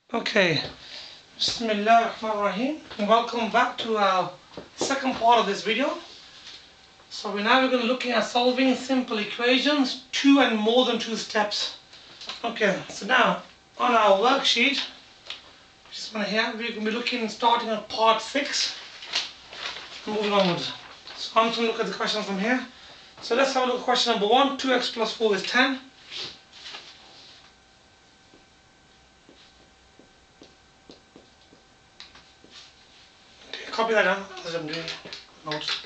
Okay, Bismillah ar-Rahman ar-Rahim. Welcome back to our second part of this video. So we're going to be looking at solving simple equations, 2 and more than 2 steps. Okay, so now on our worksheet, just one here, we're going to be looking starting at part 6 and moving onwards. So I'm just going to look at the questions from here. So let's have a look at question number 1. 2x plus 4 is 10. Copy that down as I'm doing notes.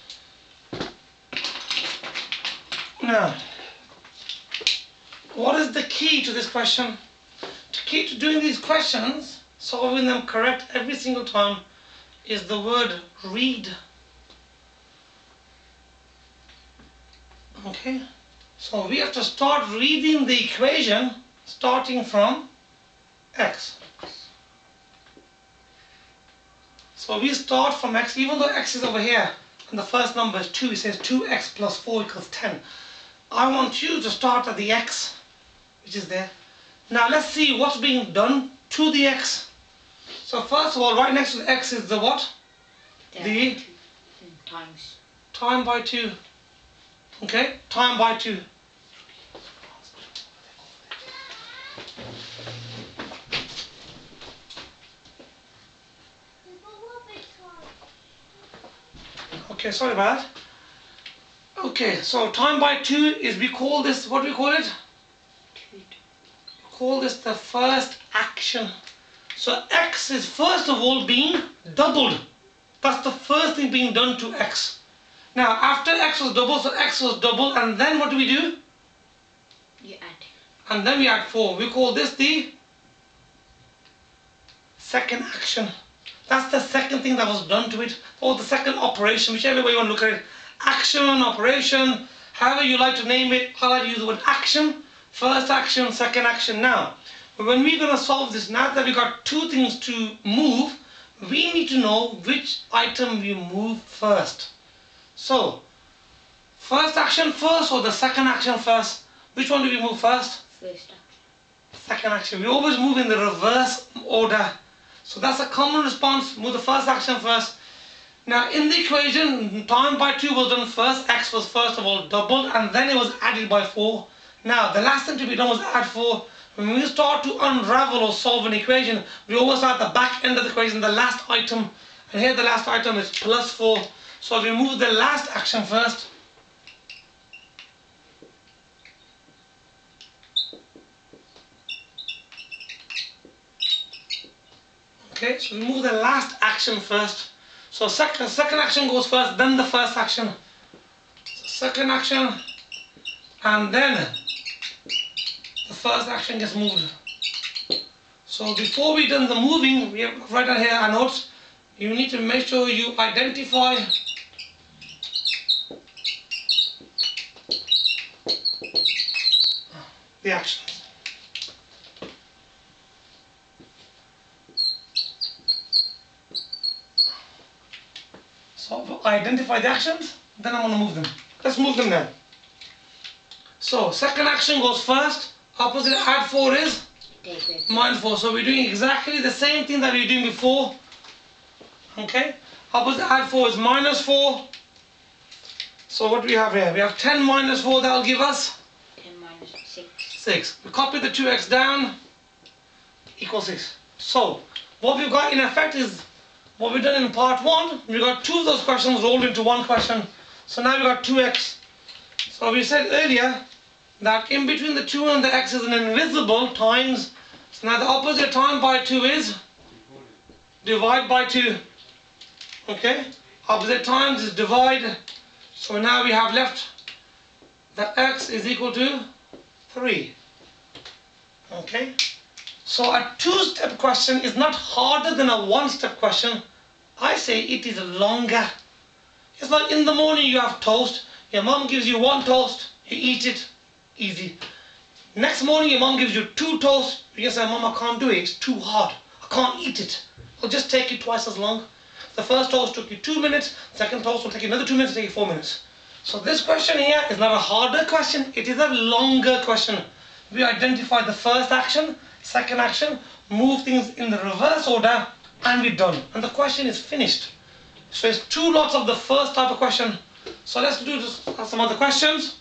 Now, what is the key to this question? The key to doing these questions, solving them correct every single time, is the word read. Okay, so we have to start reading the equation starting from x. So we start from x, even though x is over here and the first number is 2, it says 2x plus 4 equals 10. I want you to start at the x, which is there. Now let's see what's being done to the x. So first of all, right next to the x is the what? The times. Time by 2. Okay, time by 2. Okay, sorry about that. Okay, so time by 2 is, we call this, what do we call it? We call this the first action. So x is first of all being doubled. That's the first thing being done to x. Now after x was doubled, so x was doubled, and then what do we do? You add. And then we add 4. We call this the second action. That's the second thing that was done to it, or the second operation, whichever way you want to look at it. Action, operation, however you like to name it. I like to use the word action. First action, second action. Now, when we're going to solve this, now that we got two things to move, we need to know which item we move first. So, first action first or the second action first? Which one do we move first? First action. Second action. We always move in the reverse order. So that's a common response. Move the first action first. Now in the equation, time by 2 was done first. X was first of all doubled, and then it was added by 4. Now the last thing to be done was add 4. When we start to unravel or solve an equation, we always start at the back end of the equation, the last item. And here the last item is plus 4. So we move the last action first. Okay, so we move the last action first. So second action goes first, then the first action. So second action, and then the first action gets moved. So before we done the moving, we have write down here our notes. You need to make sure you identify the actions. So identify the actions, then I'm going to move them. Let's move them then. So second action goes first, opposite add 4 is minus 4. So we're doing exactly the same thing that we were doing before. Okay, opposite add 4 is minus 4. So what do we have here? We have 10 minus 4, that will give us 10 minus 6. 6. We copy the 2x down, equals 6. So what we've got in effect is what we've done in part 1. We got 2 of those questions rolled into one question. So now we got 2x. So we said earlier that in between the 2 and the x is an invisible times. So now the opposite time by 2 is divide by 2. Okay, opposite times is divide. So now we have left that x is equal to 3. Okay, so a 2-step question is not harder than a 1-step question. I say it is longer. It's like in the morning you have toast. Your mom gives you 1 toast, you eat it, easy. Next morning your mom gives you 2 toasts. You can say, Mom, I can't do it, it's too hard, I can't eat it. It'll just take you twice as long. The first toast took you 2 minutes, second toast will take you another 2 minutes, take you 4 minutes. So this question here is not a harder question, it is a longer question. We identify the first action, second action, move things in the reverse order, and we're done. And the question is finished. So it's 2 lots of the first type of question. So let's do some other questions.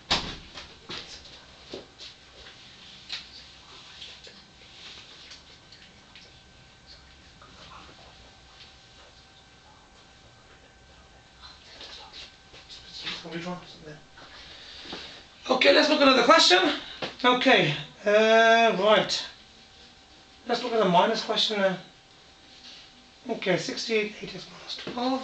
Okay, let's look at another question. Okay, right. Let's look at the minus question now. Okay, 68, 8x minus 12.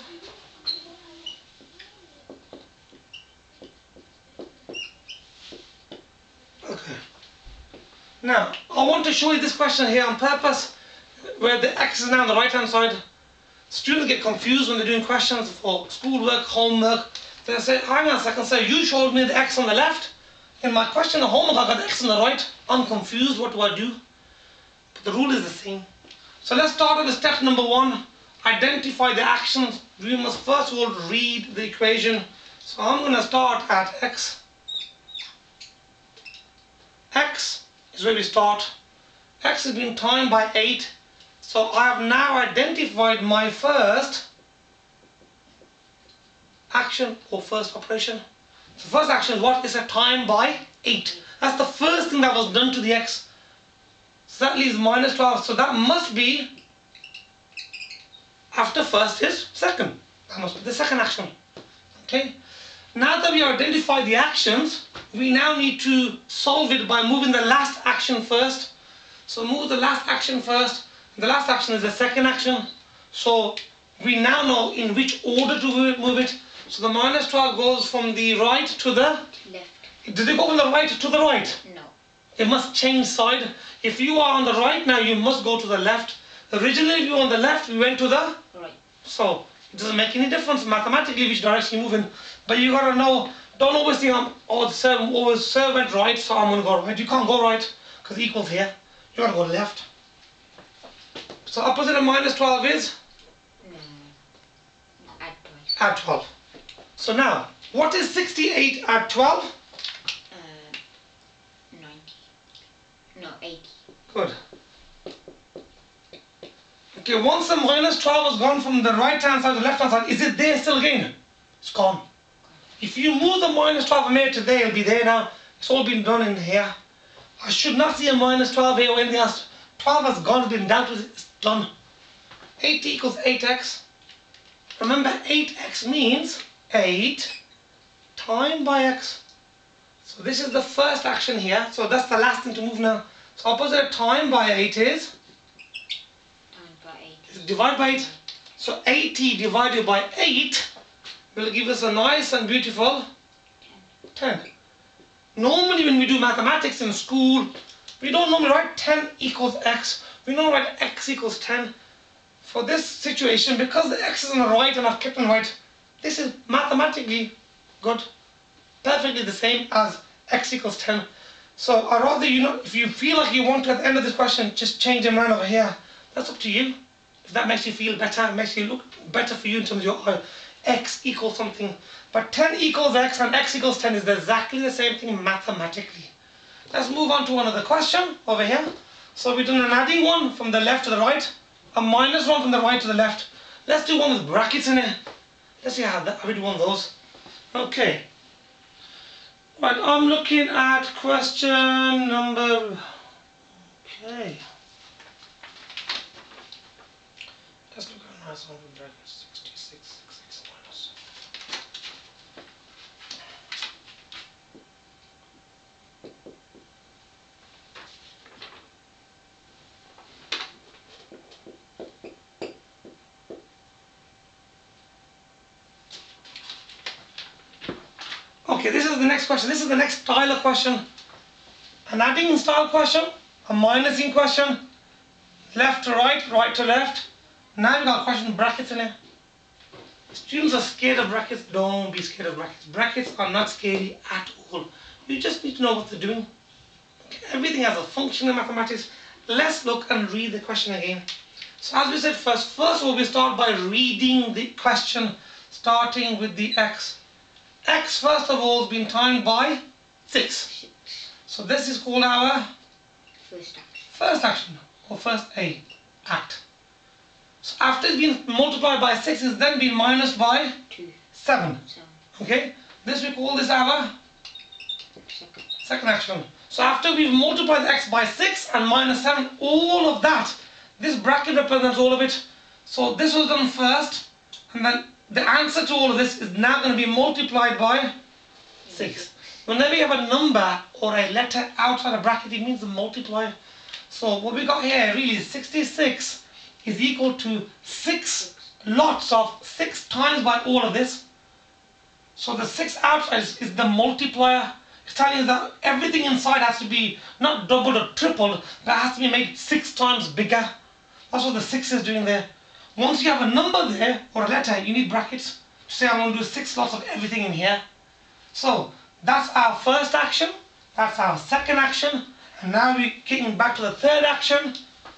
Okay. Now, I want to show you this question here on purpose, where the x is now on the right hand side. Students get confused when they're doing questions for schoolwork, homework. They say, hang on a second, sir, you showed me the x on the left. In my question of homework, I got the x on the right. I'm confused, what do I do? But the rule is the same. So let's start with step number 1. Identify the actions. We must first of all read the equation. So I'm going to start at x. X is where we start. X is being timed by 8. So I have now identified my first action or first operation. So first action is what? Is a time by 8. That's the first thing that was done to the x. So that leaves minus 12. So that must be after first is second. That must be the second action. Okay. Now that we identified the actions, we now need to solve it by moving the last action first. So move the last action first. The last action is the second action. So we now know in which order to move it. So the minus 12 goes from the right to the Left. Did it go from the right to the right? No. It must change side. If you are on the right now, you must go to the left. Originally, if you were on the left, we went to the Right. So it doesn't make any difference mathematically which direction you move in. But you gotta know, don't always think the sir went right, so I'm gonna go right. You can't go right because equals here. You gotta go left. So opposite of minus 12 is? Add 12. Add 12. So now, what is 68 add 12? 90. No, 80. Good. Okay, once the minus 12 has gone from the right hand side to the left hand side, is it there still again? It's gone. If you move the minus 12 from here to there, it'll be there now. It's all been done in here. I should not see a minus 12 here or anything else. 12 has gone, it's been dealt with, it's done. 8 equals 8x. Remember, 8x means 8 times by x. So this is the first action here. So that's the last thing to move now. So opposite of time by 8 is? Time by 8. Divide by 8. So 80 divided by 8 will give us a nice and beautiful 10. Normally when we do mathematics in school, we don't normally write 10 equals x. We normally write x equals 10. For this situation, because the x is on the right and I've kept on right, this is mathematically good. Perfectly the same as x equals 10. So I'd rather if you feel like you want to at the end of this question, just change them around over here. That's up to you. If that makes you feel better, makes you look better for you in terms of your x equals something. But 10 equals x and x equals 10 is exactly the same thing mathematically. Let's move on to another question over here. So we've done an adding one from the left to the right, a minus one from the right to the left. Let's do one with brackets in it. Let's see how we do one of those. Okay. Right, I'm looking at question number... Okay. Let's look at a nice one with brackets. 66, 66 minus. Okay, this is the next question. This is the next style of question. An adding style question, a minusing question, left to right, right to left. Now we've got a question with brackets in it. Students are scared of brackets. Don't be scared of brackets. Brackets are not scary at all. You just need to know what they're doing. Okay, everything has a function in mathematics. Let's look and read the question again. So as we said first of all we start by reading the question, starting with the x. X first of all has been timed by 6. So this is called our First action. first action. or first A, act. So after it's been multiplied by 6, it's then been minus by 2, 7. 7, Okay, this we call this our second. second action. So after we've multiplied x by 6 and minus 7, all of that, this bracket represents all of it. So this was done first, and then the answer to all of this is now going to be multiplied by 6. Whenever you have a number or a letter outside a bracket, it means the multiplier. So what we got here really is 66 is equal to 6 lots of 6 times by all of this. So the 6 outside is the multiplier. It's telling you that everything inside has to be not doubled or tripled, but it has to be made 6 times bigger. That's what the 6 is doing there. Once you have a number there or a letter, you need brackets to say I want to do 6 lots of everything in here. So that's our first action, that's our second action, and now we're getting back to the third action.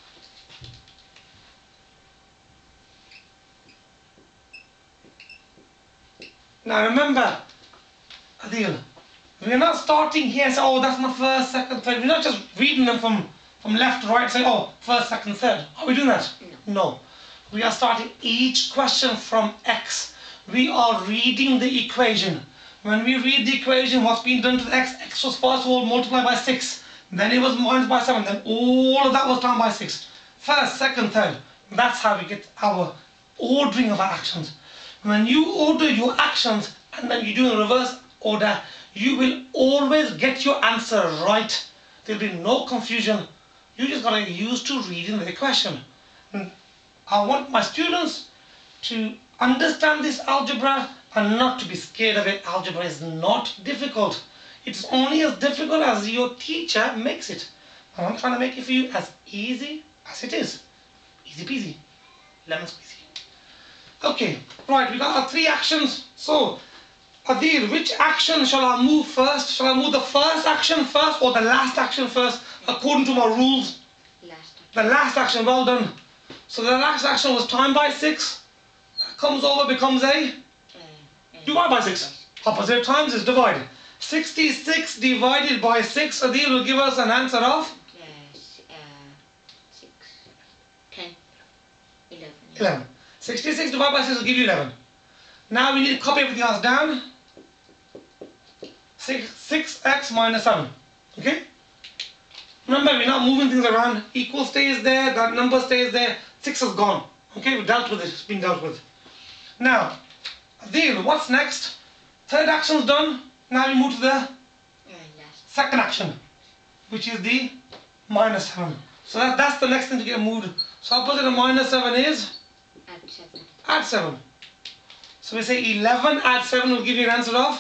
Now remember, Adil, we're not starting here and say, oh, that's my first, second, third. We're not just reading them from left to right, say, oh, first, second, third. Are we doing that? No. We are starting each question from x. We are reading the equation. When we read the equation, what's being done to the x? X was first of all multiplied by 6. Then it was minus by 7. Then all of that was times by 6. First, second, third. That's how we get our ordering of our actions. When you order your actions and then you do in reverse order, you will always get your answer right. There'll be no confusion. You just got to get used to reading the question. And I want my students to understand this algebra and not to be scared of it. Algebra is not difficult. It's only as difficult as your teacher makes it. And I'm trying to make it for you as easy as it is. Easy peasy. Lemon squeezy. Okay, right, we got our 3 actions. So, Adil, which action shall I move first? Shall I move the first action first or the last action first according to my rules? The last action, well done. So the last action was time by 6. Comes over, becomes a divide by 6. Opposite times is divide. 66 divided by 6, Adil, will give us an answer of? 6, 10, 11. 11. 66 divided by 6 will give you 11. Now we need to copy everything else down. 6x minus 7. Okay? Remember, we're not moving things around. Equal stays there, that number stays there. 6 is gone. Okay, we dealt with it. It's been dealt with. Now, Adil, what's next? Third action's done. Now we move to the second action, which is the minus 7. So that's the next thing to get moved. So opposite of minus 7 is? Add 7. Add 7. So we say 11 add 7 will give you an answer of?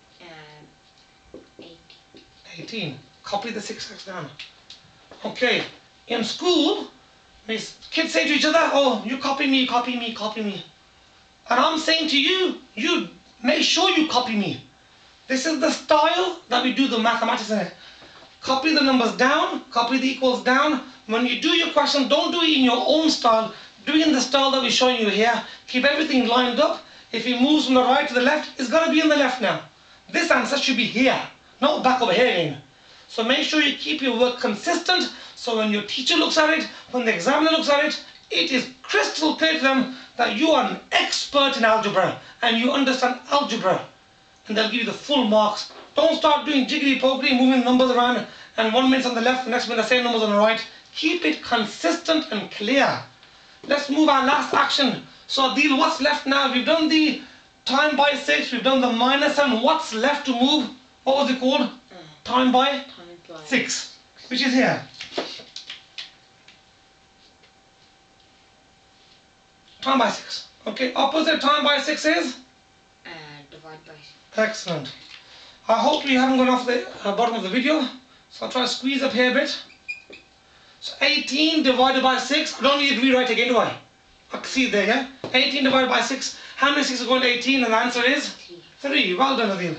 18. Copy the 6x down. Okay. In school, kids say to each other, oh, you copy me, copy me, copy me. And I'm saying to you, you make sure you copy me. This is the style that we do the mathematics in it. Copy the numbers down, copy the equals down. When you do your question, don't do it in your own style. Do it in the style that we're showing you here. Keep everything lined up. If it moves from the right to the left, it's got to be in the left now. This answer should be here, not back over here again. So make sure you keep your work consistent, so when your teacher looks at it, when the examiner looks at it, it is crystal clear to them that you are an expert in algebra and you understand algebra, and they'll give you the full marks. Don't start doing jiggly-pokery, moving numbers around, and 1 minute's on the left, the next minute the same numbers on the right. Keep it consistent and clear. Let's move our last action. So Adil, what's left now? We've done the time by 6, we've done the minus 7. What's left to move? What was it called? Time by 6, which is here. Time by 6. Okay, opposite time by 6 is? Divide by 6. Excellent. I hope you haven't gone off the bottom of the video. So I'll try to squeeze up here a bit. So 18 divided by 6. I don't need to rewrite again, do I? I can see it there, yeah? 18 divided by 6. How many 6 are going to 18? And the answer is? 3. Well done, Adil.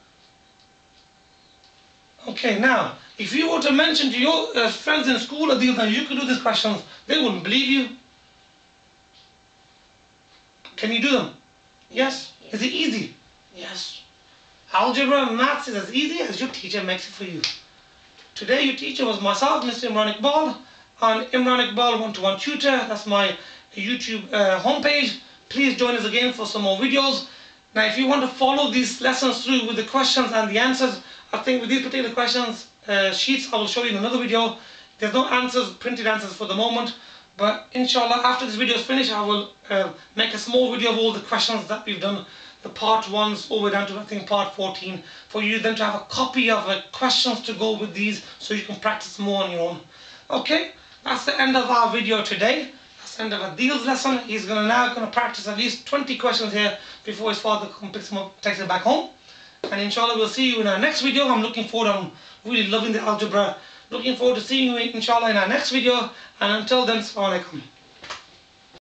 Okay, now, if you were to mention to your friends in school, Adil, that you could do these questions, they wouldn't believe you. Can you do them? Yes? Is it easy? Yes. Algebra and maths is as easy as your teacher makes it for you. Today your teacher was myself, Mr. Imran Iqbal, on Imran Iqbal One-to-One Tutor. That's my YouTube homepage. Please join us again for some more videos. Now if you want to follow these lessons through with the questions and the answers, I think with these particular questions sheets I will show you in another video. There's no answers, printed answers for the moment, but inshallah after this video is finished I will make a small video of all the questions that we've done, the part 1s all the way down to I think part 14, for you then to have a copy of questions to go with these so you can practice more on your own. Okay, that's the end of our video today. That's the end of Adil's lesson. He's now going to practice at least 20 questions here before his father picks him up, takes him back home. And inshallah we'll see you in our next video. I'm looking forward, I'm really loving the algebra. Looking forward to seeing you inshallah in our next video. And until then, Assalamu alaikum.